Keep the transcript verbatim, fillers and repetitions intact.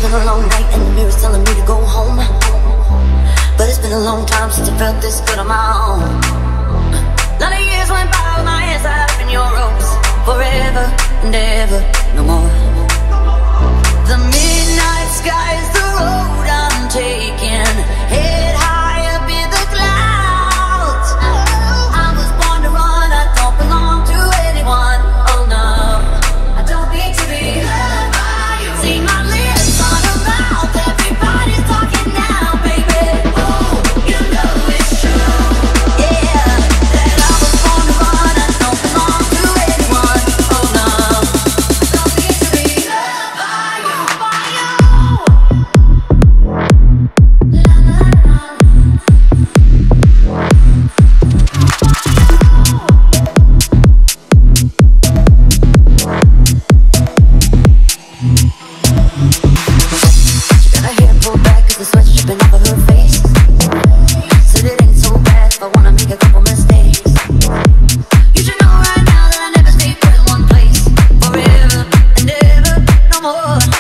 been a long night and the mirror's telling me to go home, but it's been a long time since I felt this good on my own. A lot of years went by with my hands tied up in your ropes, forever and ever, no more. The midnight sky is the road I'm taking, head high up in the clouds. I was born to run, I don't belong to anyone. Oh no, I don't need to be loved by you. See my lips on a mouth, everybody's talking now, baby. Oh, you know it's true. Yeah, that I was born to run, I don't belong to anyone. Oh no, I don't need to be loved by you, by you. La la la. She got her hair pulled back 'cause the sweat's dripping off of her face. Said it ain't so bad if I wanna make a couple mistakes. You should know right now that I never stay put in one place, forever and ever, no more.